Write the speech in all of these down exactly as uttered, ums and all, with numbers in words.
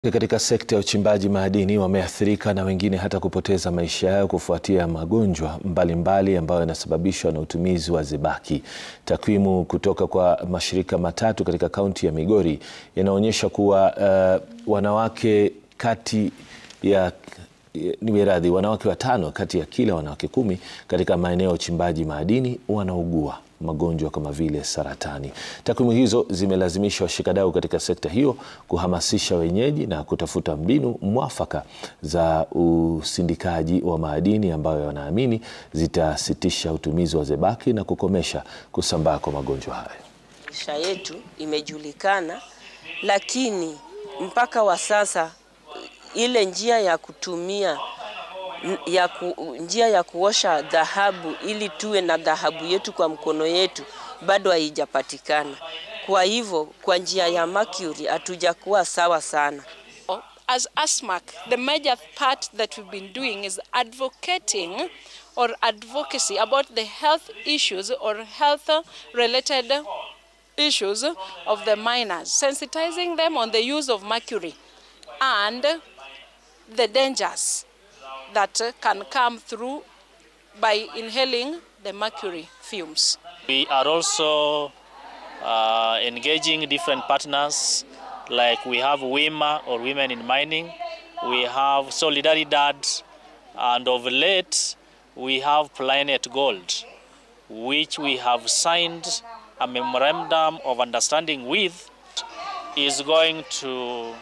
Katika sekta ya uchimbaji madini wameathirika na wengine hata kupoteza maisha yao kufuatia magonjwa mbalimbali ambayo yanasababishwa na utumizi wa zebaki. Takwimu kutoka kwa mashirika matatu katika kaunti ya Migori yanaonyesha kuwa uh, wanawake kati ya ni radhi wanawake watano kati ya kila wanawake kumi katika maeneo ya uchimbaji madini wanaugua magonjwa kama vile saratani. Takwimu hizo zimelazimisha washikadau katika sekta hiyo kuhamasisha wenyeji na kutafuta mbinu mwafaka za usindikaji wa madini ambayo wanaamini zitasitisha utumizi wa zebaki na kukomesha kusambaa kwa magonjwa hayo. Maisha yetu imejulikana, lakini mpaka wa sasa ile njia ya kutumia ya ku, njia ya kuosha dhahabu ili tuwe na dhahabu yetu kwa mkono yetu bado haijapatikana. Kwa hivyo kwa njia ya mercury hatujakuwa sawa sana. As ASMAC, the major part that we've been doing is advocating or advocacy about the health issues or health related issues of the miners, sensitizing them on the use of mercury and the dangers that can come through by inhaling the mercury fumes. We are also uh, engaging different partners, like we have WIMA or Women in Mining, we have Solidaridad, and of late we have Planet Gold, which we have signed a memorandum of understanding with, is going to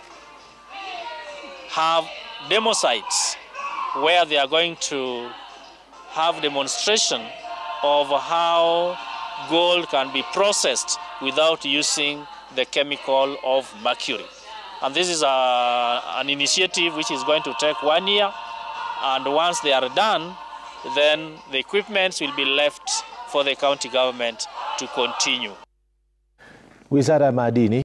have demo sites where they are going to have demonstration of how gold can be processed without using the chemical of mercury. And this is a, an initiative which is going to take one year, and once they are done, then the equipments will be left for the county government to continue. Wizara ya Madini